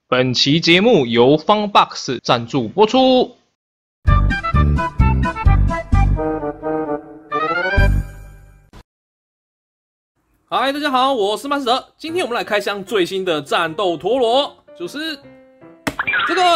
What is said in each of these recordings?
本期节目由Funbox 赞助播出。嗨，大家好，我是Master。今天我们来开箱最新的战斗陀螺，就是这个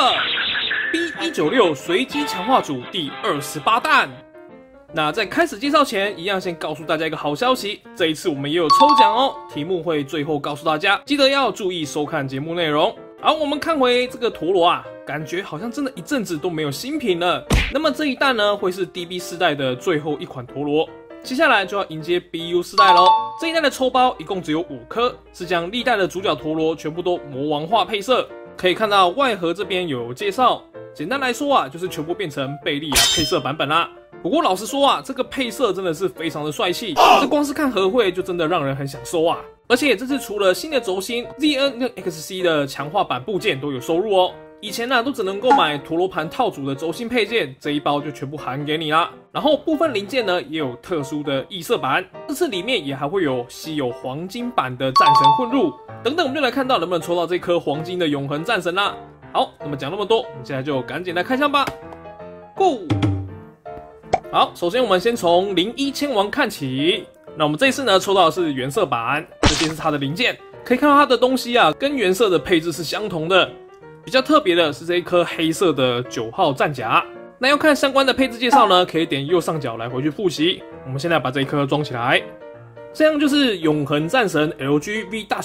B196 随机强化组第28弹。那在开始介绍前，一样先告诉大家一个好消息，这一次我们也有抽奖哦，题目会最后告诉大家，记得要注意收看节目内容。好，我们看回这个陀螺啊，感觉好像真的一阵子都没有新品了。那么这一弹呢，会是 DB 世代的最后一款陀螺，接下来就要迎接 BU 世代咯。这一代的抽包一共只有5颗，是将历代的主角陀螺全部都魔王化配色。可以看到外盒这边有介绍，简单来说啊，就是全部变成贝利亚配色版本啦。不过老实说啊，这个配色真的是非常的帅气，这光是看盒绘就真的让人很想收啊。而且这次除了新的轴心 ZN 跟 XC 的强化版部件都有收入哦。以前呢都只能购买陀螺盘套组的轴心配件，这一包就全部含给你啦。然后部分零件呢也有特殊的异色版，这次里面也还会有稀有黄金版的战神混入等等，我们就来看到能不能抽到这颗黄金的永恒战神啦。好，那么讲那么多，我们现在就赶紧来开箱吧 ，Go！ 好，首先我们先从01千王看起。那我们这一次呢抽到的是原色版，这些是它的零件，可以看到它的东西啊跟原色的配置是相同的。比较特别的是这一颗黑色的9号战甲。那要看相关的配置介绍呢，可以点右上角来回去复习。我们现在把这一颗装起来，这样就是永恒战神 LG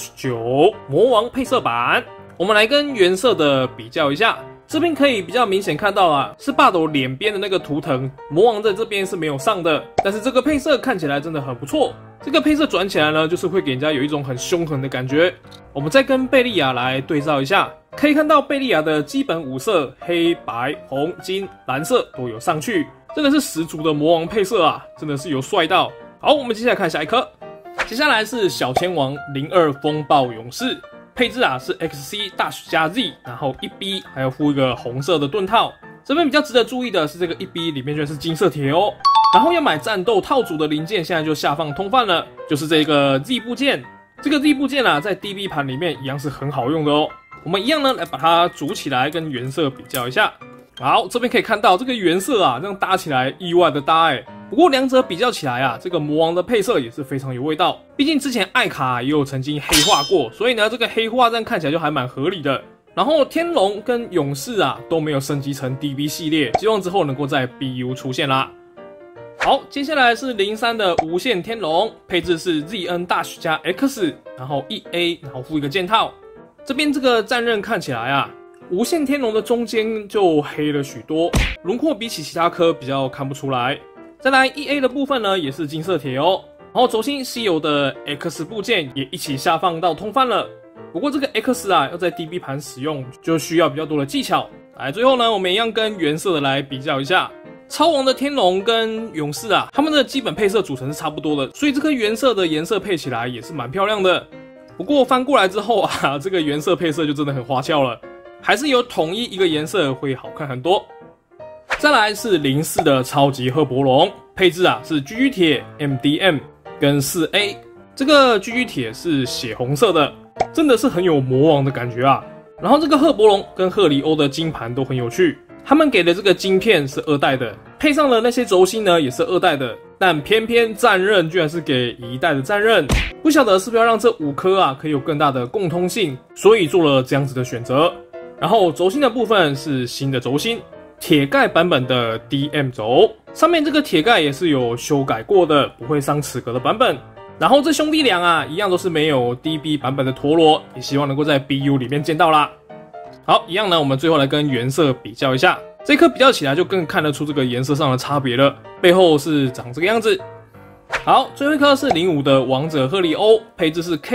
V-9 魔王配色版。我们来跟原色的比较一下。这边可以比较明显看到啊，是霸斗脸边的那个图腾，魔王在这边是没有上的，但是这个配色看起来真的很不错。这个配色转起来呢，就是会给人家有一种很凶狠的感觉。我们再跟贝利亚来对照一下，可以看到贝利亚的基本5色黑白红金蓝色都有上去，真的是十足的魔王配色啊，真的是有帅到。好，我们接下来看下一颗，接下来是小千王02风暴勇士。配置啊是 XC 加 Z， 然后1B 还要附一个红色的盾套。这边比较值得注意的是这个1B 里面居然是金色铁哦。然后要买战斗套组的零件，现在就下放通贩了，就是这个 Z 部件。这个 Z 部件啊，在 DB 盘里面一样是很好用的哦。我们一样呢来把它组起来，跟原色比较一下。好，这边可以看到这个原色啊，这样搭起来意外的搭欸。不过两者比较起来啊，这个魔王的配色也是非常有味道。毕竟之前艾卡也有曾经黑化过，所以呢这个黑化这样看起来就还蛮合理的。然后天龙跟勇士啊都没有升级成 DB 系列，希望之后能够在 BU 出现啦。好，接下来是03的无限天龙，配置是 ZN 加 X， 然后 1A， 然后附一个剑套。这边这个战刃看起来啊，无限天龙的中间就黑了许多，轮廓比起其他颗比较看不出来。再来 1A 的部分呢，也是金色铁哦。然后轴心稀有的 X 部件也一起下放到通贩了。不过这个 X 啊，要在 DB 盘使用就需要比较多的技巧。来，最后呢，我们一样跟原色的来比较一下。超王的天龙跟勇士啊，他们的基本配色组成是差不多的，所以这颗原色的颜色配起来也是蛮漂亮的。不过翻过来之后啊，这个原色配色就真的很花俏了，还是有统一一个颜色会好看很多。再来是04的超级赫伯龙，配置啊是 GG 铁 MDM 跟 4A， 这个 GG 铁是血红色的，真的是很有魔王的感觉啊。然后这个赫伯龙跟赫里欧的金盘都很有趣，他们给的这个晶片是2代的，配上了那些轴心呢也是2代的，但偏偏战刃居然是给1代的战刃，不晓得是不是要让这5颗啊可以有更大的共通性，所以做了这样子的选择。然后轴心的部分是新的轴心，铁盖版本的 DM 轴，上面这个铁盖也是有修改过的，不会伤齿格的版本。然后这兄弟俩啊，一样都是没有 DB 版本的陀螺，也希望能够在 BU 里面见到啦。好，一样呢，我们最后来跟原色比较一下，这颗比较起来就更看得出这个颜色上的差别了，背后是长这个样子。好，最后一颗是05的王者赫里欧，配置是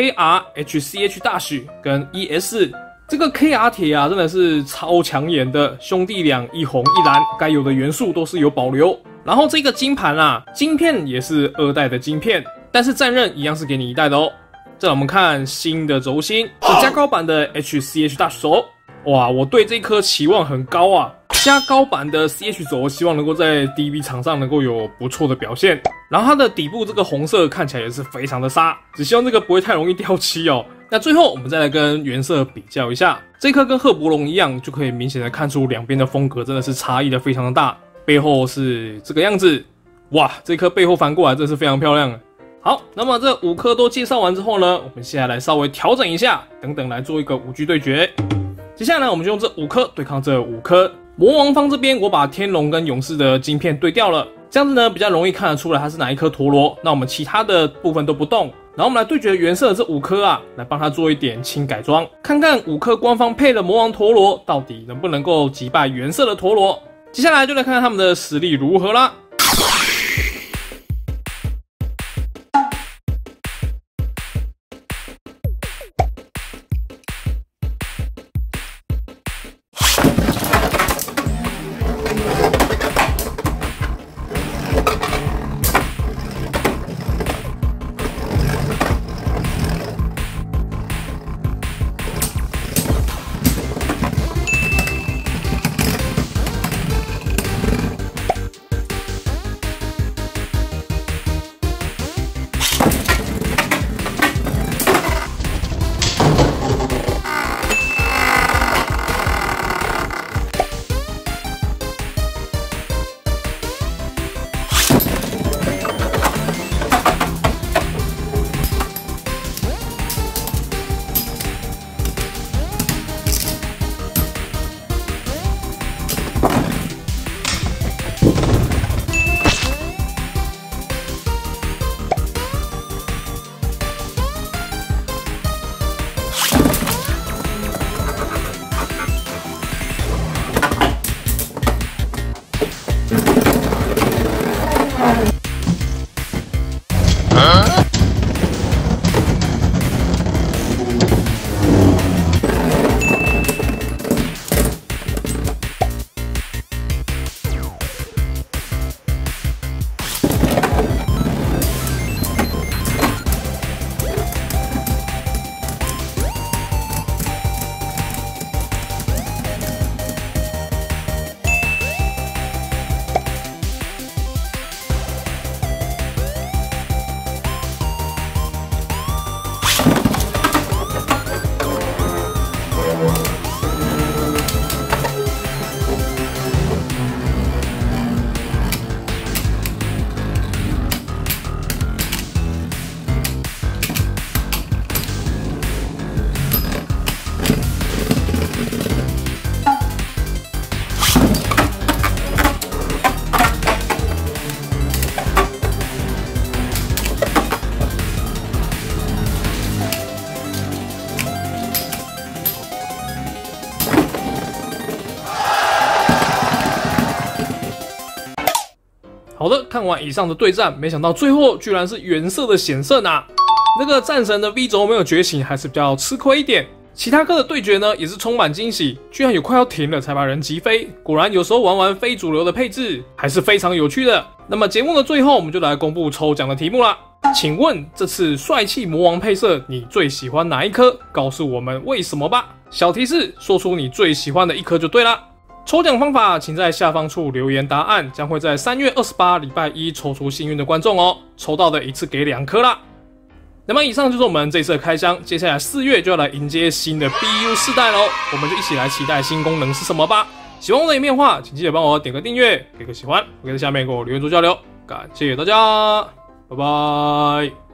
KR、HCH- 跟 ES。这个 KR 铁啊，真的是超抢眼的，兄弟俩一红一蓝，该有的元素都是有保留。然后这个金盘啊，晶片也是2代的晶片，但是战刃一样是给你1代的哦。再来我们看新的轴心，是加高版的 HCH- 轴。哇，我对这颗期望很高啊！加高版的 CH 轴，希望能够在 DB 场上能够有不错的表现。然后它的底部这个红色看起来也是非常的杀，只希望这个不会太容易掉漆哦， 那最后我们再来跟原色比较一下，这颗跟赫伯龙一样，就可以明显的看出两边的风格真的是差异的非常的大。背后是这个样子，哇，这颗背后翻过来真是非常漂亮。好，那么这5颗都介绍完之后呢，我们现在来稍微调整一下，等等来做一个5G 对决。接下来呢，我们就用这5颗对抗这5颗。魔王方这边我把天龙跟勇士的晶片对掉了，这样子呢比较容易看得出来它是哪一颗陀螺。那我们其他的部分都不动，然后我们来对决原色的这5颗啊，来帮它做一点轻改装，看看5颗官方配的魔王陀螺到底能不能够击败原色的陀螺。接下来就来看看他们的实力如何啦。好的，看完以上的对战，没想到最后居然是原色的险胜啊！那个战神的 V 轴没有觉醒，还是比较吃亏一点。其他颗的对决呢，也是充满惊喜，居然有快要停了才把人击飞。果然有时候玩玩非主流的配置，还是非常有趣的。那么节目的最后，我们就来公布抽奖的题目啦。请问这次帅气魔王配色，你最喜欢哪一颗？告诉我们为什么吧。小提示，说出你最喜欢的一颗就对啦。抽奖方法，请在下方处留言答案，将会在3月28礼拜一抽出幸运的观众哦。抽到的一次给2颗啦。那么以上就是我们这次的开箱，接下来4月就要来迎接新的 BU 世代咯，我们就一起来期待新功能是什么吧。喜欢我的影片的话，请记得帮我点个订阅，给个喜欢，可以在下面跟我留言做交流。感谢大家，拜拜。